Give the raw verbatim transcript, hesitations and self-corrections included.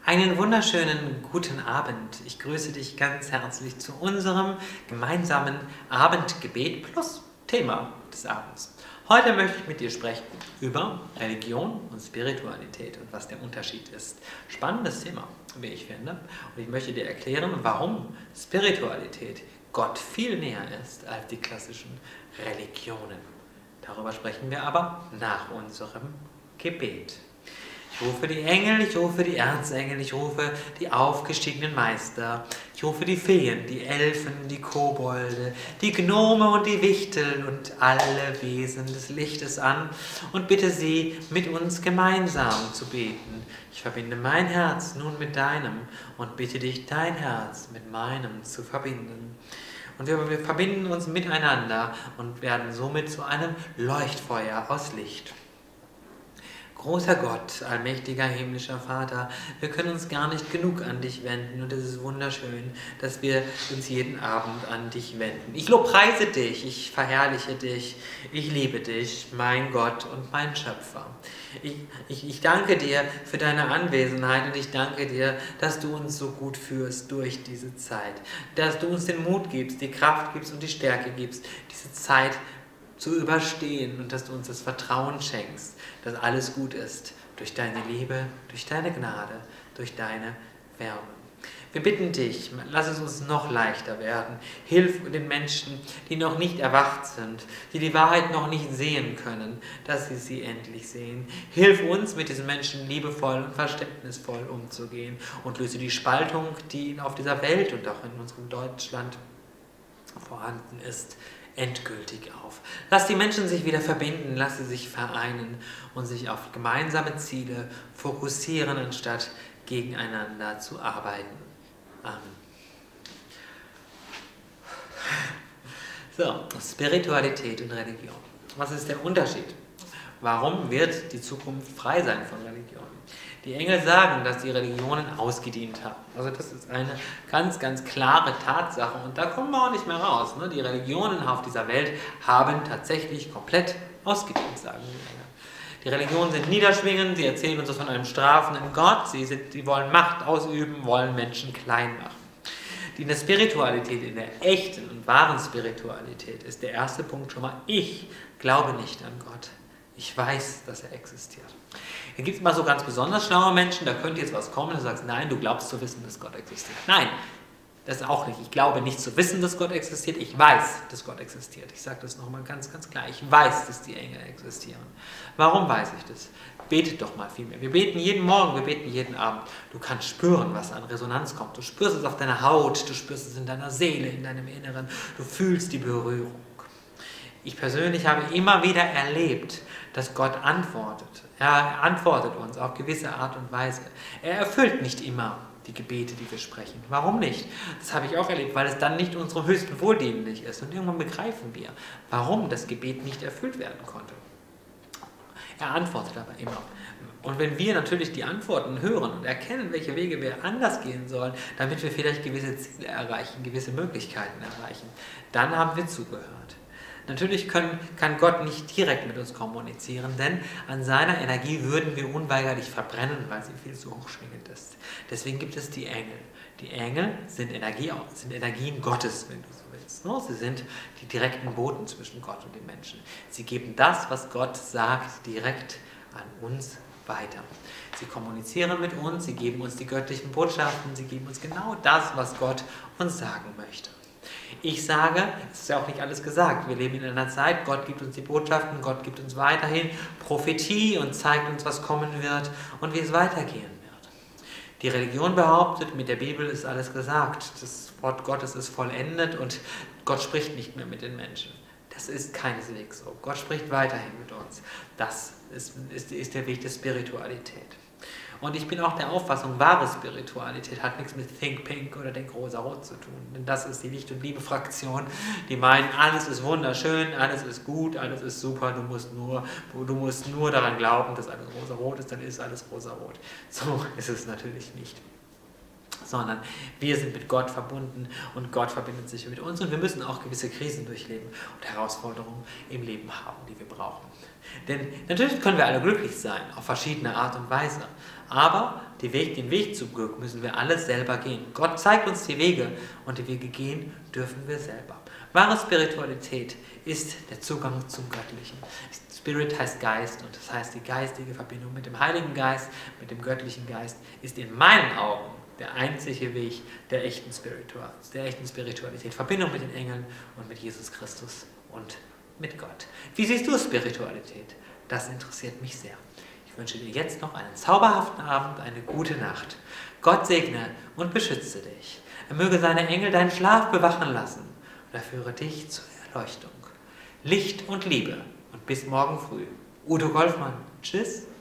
Einen wunderschönen guten Abend. Ich grüße dich ganz herzlich zu unserem gemeinsamen Abendgebet plus Thema des Abends. Heute möchte ich mit dir sprechen über Religion und Spiritualität und was der Unterschied ist. Spannendes Thema, wie ich finde. Und ich möchte dir erklären, warum Spiritualität Gott viel näher ist als die klassischen Religionen. Darüber sprechen wir aber nach unserem Gebet. Ich rufe die Engel, ich rufe die Erzengel, ich rufe die aufgestiegenen Meister, ich rufe die Feen, die Elfen, die Kobolde, die Gnome und die Wichtel und alle Wesen des Lichtes an und bitte sie, mit uns gemeinsam zu beten. Ich verbinde mein Herz nun mit deinem und bitte dich, dein Herz mit meinem zu verbinden. Und wir, wir verbinden uns miteinander und werden somit zu einem Leuchtfeuer aus Licht. Großer Gott, allmächtiger himmlischer Vater, wir können uns gar nicht genug an dich wenden und es ist wunderschön, dass wir uns jeden Abend an dich wenden. Ich lobpreise dich, ich verherrliche dich, ich liebe dich, mein Gott und mein Schöpfer. Ich, ich, ich danke dir für deine Anwesenheit und ich danke dir, dass du uns so gut führst durch diese Zeit, dass du uns den Mut gibst, die Kraft gibst und die Stärke gibst, diese Zeit zu überstehen und dass du uns das Vertrauen schenkst, dass alles gut ist, durch deine Liebe, durch deine Gnade, durch deine Wärme. Wir bitten dich, lass es uns noch leichter werden. Hilf den Menschen, die noch nicht erwacht sind, die die Wahrheit noch nicht sehen können, dass sie sie endlich sehen. Hilf uns, mit diesen Menschen liebevoll und verständnisvoll umzugehen und löse die Spaltung, die auf dieser Welt und auch in unserem Deutschland vorhanden ist, endgültig auf. Lass die Menschen sich wieder verbinden, lass sie sich vereinen und sich auf gemeinsame Ziele fokussieren, anstatt gegeneinander zu arbeiten. Amen. So, Spiritualität und Religion. Was ist der Unterschied? Warum wird die Zukunft frei sein von Religion? Die Engel sagen, dass die Religionen ausgedient haben. Also das ist eine ganz, ganz klare Tatsache und da kommen wir auch nicht mehr raus. Ne? Die Religionen auf dieser Welt haben tatsächlich komplett ausgedient, sagen die Engel. Die Religionen sind niederschwingend, sie erzählen uns das von einem strafenden Gott, sie, sind, sie wollen Macht ausüben, wollen Menschen klein machen. Die in der Spiritualität, in der echten und wahren Spiritualität ist der erste Punkt schon mal, ich glaube nicht an Gott. Ich weiß, dass er existiert. Hier gibt es mal so ganz besonders schlaue Menschen, da könnte jetzt was kommen und du sagst, nein, du glaubst zu wissen, dass Gott existiert. Nein, das auch nicht. Ich glaube nicht zu wissen, dass Gott existiert. Ich weiß, dass Gott existiert. Ich sage das nochmal ganz, ganz klar. Ich weiß, dass die Engel existieren. Warum weiß ich das? Betet doch mal viel mehr. Wir beten jeden Morgen, wir beten jeden Abend. Du kannst spüren, was an Resonanz kommt. Du spürst es auf deiner Haut, du spürst es in deiner Seele, in deinem Inneren. Du fühlst die Berührung. Ich persönlich habe immer wieder erlebt, dass Gott antwortet. Er antwortet uns auf gewisse Art und Weise. Er erfüllt nicht immer die Gebete, die wir sprechen. Warum nicht? Das habe ich auch erlebt, weil es dann nicht unserem höchsten Wohl dienlich ist. Und irgendwann begreifen wir, warum das Gebet nicht erfüllt werden konnte. Er antwortet aber immer. Und wenn wir natürlich die Antworten hören und erkennen, welche Wege wir anders gehen sollen, damit wir vielleicht gewisse Ziele erreichen, gewisse Möglichkeiten erreichen, dann haben wir zugehört. Natürlich können, kann Gott nicht direkt mit uns kommunizieren, denn an seiner Energie würden wir unweigerlich verbrennen, weil sie viel zu hochschwingend ist. Deswegen gibt es die Engel. Die Engel sind, Energie, sind Energien Gottes, wenn du so willst. Sie sind die direkten Boten zwischen Gott und den Menschen. Sie geben das, was Gott sagt, direkt an uns weiter. Sie kommunizieren mit uns, sie geben uns die göttlichen Botschaften, sie geben uns genau das, was Gott uns sagen möchte. Ich sage, es ist ja auch nicht alles gesagt, wir leben in einer Zeit, Gott gibt uns die Botschaften, Gott gibt uns weiterhin Prophetie und zeigt uns, was kommen wird und wie es weitergehen wird. Die Religion behauptet, mit der Bibel ist alles gesagt, das Wort Gottes ist vollendet und Gott spricht nicht mehr mit den Menschen. Das ist keineswegs so. Gott spricht weiterhin mit uns. Das ist, ist, ist der Weg der Spiritualität. Und ich bin auch der Auffassung, wahre Spiritualität hat nichts mit Think Pink oder Denk Rosa-Rot zu tun. Denn das ist die Licht- und Liebe-Fraktion, die meinen, alles ist wunderschön, alles ist gut, alles ist super, du musst nur, du musst nur daran glauben, dass alles rosa-rot ist, dann ist alles rosa-rot. So ist es natürlich nicht. sondern wir sind mit Gott verbunden und Gott verbindet sich mit uns und wir müssen auch gewisse Krisen durchleben und Herausforderungen im Leben haben, die wir brauchen. Denn natürlich können wir alle glücklich sein, auf verschiedene Art und Weise, aber den Weg, den Weg zum Glück müssen wir alle selber gehen. Gott zeigt uns die Wege und die Wege gehen dürfen wir selber. Wahre Spiritualität ist der Zugang zum Göttlichen. Spirit heißt Geist und das heißt, die geistige Verbindung mit dem Heiligen Geist, mit dem göttlichen Geist ist in meinen Augen der einzige Weg der echten Spiritualität, der echten Spiritualität. Verbindung mit den Engeln und mit Jesus Christus und mit Gott. Wie siehst du Spiritualität? Das interessiert mich sehr. Ich wünsche dir jetzt noch einen zauberhaften Abend, eine gute Nacht. Gott segne und beschütze dich. Er möge seine Engel deinen Schlaf bewachen lassen und er führe dich zur Erleuchtung. Licht und Liebe und bis morgen früh. Udo Golfmann. Tschüss.